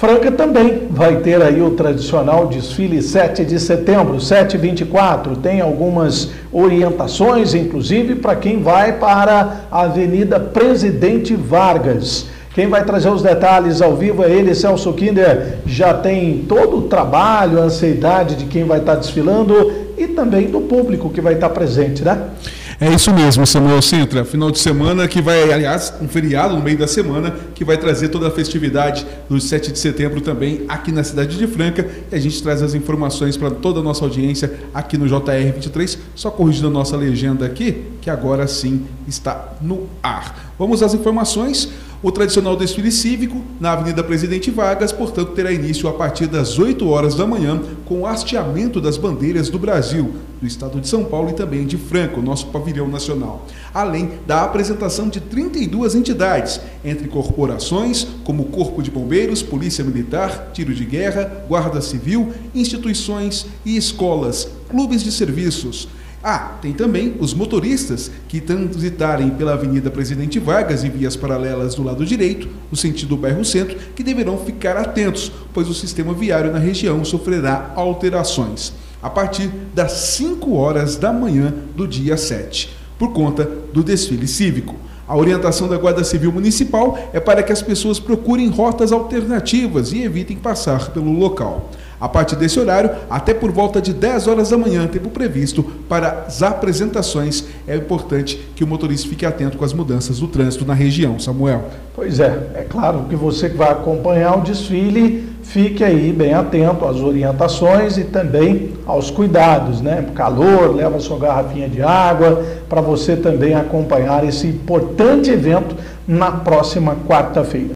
Franca também vai ter aí o tradicional desfile 7 de setembro, 7h24. Tem algumas orientações, inclusive, para quem vai para a Avenida Presidente Vargas. Quem vai trazer os detalhes ao vivo é ele, Celso Kinder. Já tem todo o trabalho, a ansiedade de quem vai estar desfilando e também do público que vai estar presente, né? É isso mesmo, Samuel Sintra. Final de semana que vai, aliás, um feriado no meio da semana, que vai trazer toda a festividade do 7 de setembro também aqui na cidade de Franca. E a gente traz as informações para toda a nossa audiência aqui no JR 23. Só corrigindo a nossa legenda aqui, que agora sim está no ar. Vamos às informações. O tradicional desfile cívico na Avenida Presidente Vargas, portanto, terá início a partir das 8 horas da manhã, com o hasteamento das bandeiras do Brasil, do estado de São Paulo e também de Franca, o nosso pavilhão nacional. Além da apresentação de 32 entidades, entre corporações como Corpo de Bombeiros, Polícia Militar, Tiro de Guerra, Guarda Civil, instituições e escolas, clubes de serviços. Tem também os motoristas que transitarem pela Avenida Presidente Vargas e vias paralelas do lado direito, no sentido bairro Centro, que deverão ficar atentos, pois o sistema viário na região sofrerá alterações a partir das 5 horas da manhã do dia 7, por conta do desfile cívico. A orientação da Guarda Civil Municipal é para que as pessoas procurem rotas alternativas e evitem passar pelo local. A partir desse horário, até por volta de 10 horas da manhã, tempo previsto para as apresentações, é importante que o motorista fique atento com as mudanças do trânsito na região. Samuel. Pois é claro que você que vai acompanhar o desfile, fique aí bem atento às orientações e também aos cuidados, né? Calor, leva sua garrafinha de água, para você também acompanhar esse importante evento na próxima quarta-feira.